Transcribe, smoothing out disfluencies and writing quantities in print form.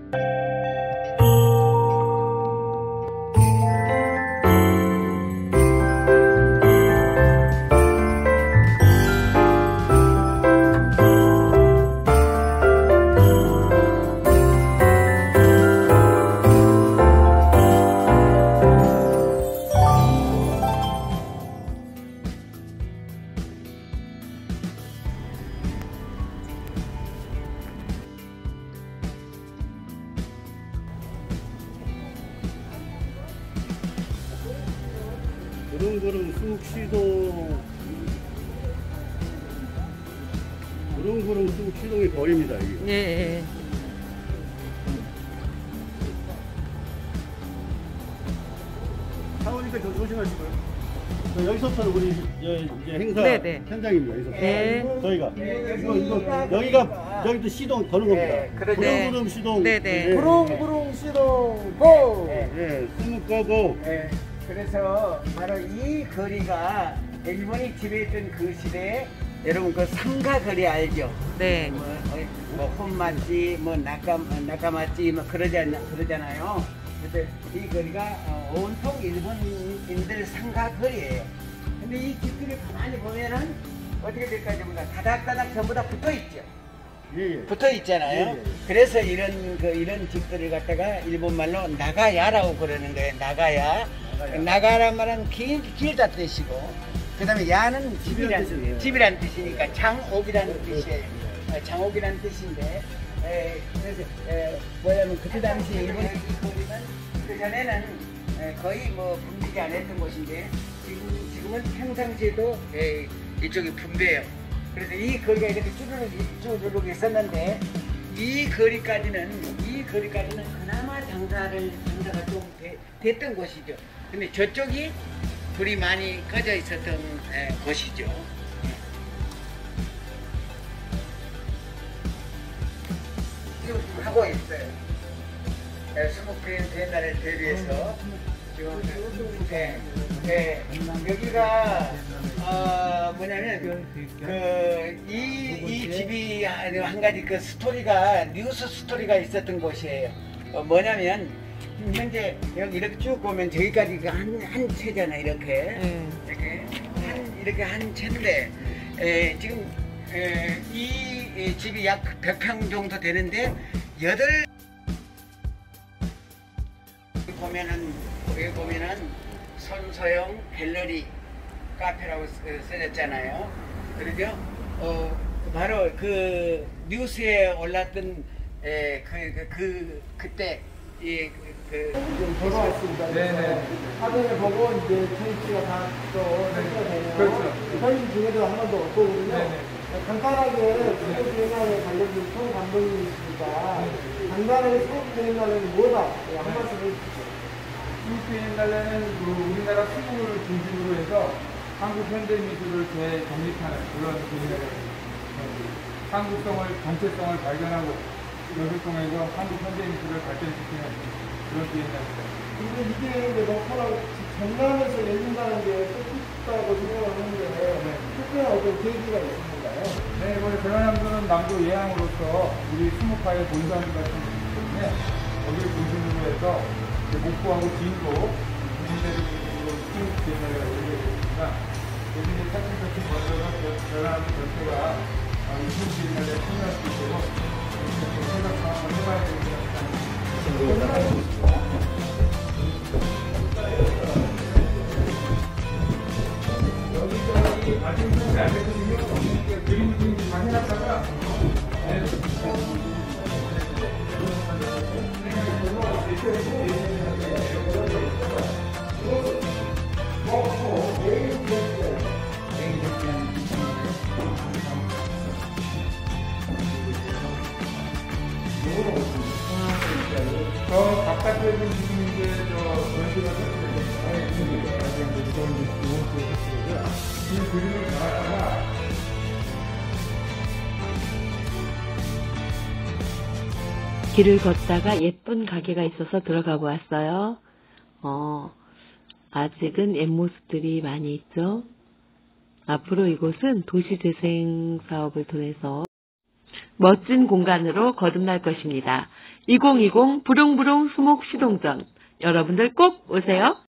구릉구릉 쑥시동, 구릉구릉 쑥시동이 거리입니다. 이게. 예. 차오니까 좀 조심하시고요. 여기서부터는 우리 이제 행사 네네. 현장입니다. 여기서 네. 저희가 여기가 여기도 시동 거는 겁니다. 구릉구릉 시동. 네네. 구릉구릉 시동 고! 네, 스무고고. 네, 그래서 바로 이 거리가 일본이 지배했던 그 시대에 여러분 그 상가거리 알죠? 네. 뭐 혼맛집, 뭐 낙가맛집 뭐 그러잖아요. 그래서 이 거리가 온통 일본인들 상가거리예요. 근데 이 집들이 가만히 보면은 어떻게 될까요? 전부 다 다닥다닥 전부 다 붙어 있죠. 예. 붙어 있잖아요. 예. 그래서 이런 집들을 갖다가 일본 말로 나가야라고 그러는 거예요. 나가야. 나가란 말은 길다 뜻이고, 그 다음에 야는 집이란 뜻이니까 장옥이라는 뜻이에요. 장옥이라는 뜻인데, 그래서 뭐냐면 그때 당시 일본 이 거리는 그 전에는 거의 뭐 분비지 안 했던 곳인데 지금은 평상시에도 이쪽이 분배예요. 그래서 이 거리가 이렇게 쭈르륵 있었는데 이 거리까지는 그나마 장사가 좀 됐던 곳이죠. 근데 저쪽이 불이 많이 꺼져 있었던 곳이죠. 지금 하고 있어요. 스모크 옛날에 대비해서 지금 여기가 뭐냐면 이 집이 한 가지 그 스토리가 뉴스 스토리가 있었던 곳이에요. 뭐냐면 현재 여기 이렇게 쭉 보면 저기까지 한 채잖아 이렇게 이렇게 한 채인데 지금 이 집이 약 100평 정도 되는데 여기 보면은 손소영 갤러리 카페라고 써졌잖아요. 그러죠? 바로 그 뉴스에 올랐던 그때 돌아왔습니다. 네네. 화면을 보고 이제 트위치가 다 또 되네요. 그렇죠. 사진 중에도 한 번도 없거든요. 네네. 간단하게 수국 비엔날에 관련된 총 감독님이시니까 간단하게 수국 비엔날에는 뭐다? 한 말씀 해주시죠. 수국 비엔날레는 우리나라 수국을 중심으로 해서 한국 현대미술을 재정립하는 그런 비엔날레입니다. 한국성을, 정체성을 발견하고 여기 통해서 한국 현대미술을 발전시키는 그런 비엔날레입니다. 근데 이게 너무나 전남에서 열린다는 게 뜻깊다고 생각을 하는데 특별한 어떤 계기가 있습니다요? 네, 이번에 전라남도는 남도 예향으로서 우리 수목화의 본산 같은 곳이기 때문에 여기를 중심으로 해서 목포하고 진도 현대미술로 수국 비엔날레가 열리게 됐습니다. 여기 이제 차츰차츰 먼저는 전라남도 전체가 이 수국 비엔날레에 참여할 수 있도록 생각 상황을 해봐야 되겠습니다. 여기저기 아직 설명이 안 됐거든요. 그림 좀 다 해놨다가 저 바깥에 있는 지금 이제 전시가 설치되겠습니다. 이 그림을 나왔다가 길을 걷다가 예쁜 가게가 있어서 들어가 보았어요. 아직은 옛 모습들이 많이 있죠. 앞으로 이곳은 도시재생 사업을 통해서 멋진 공간으로 거듭날 것입니다. 2020 부릉부릉 수목 시동전. 여러분들 꼭 오세요.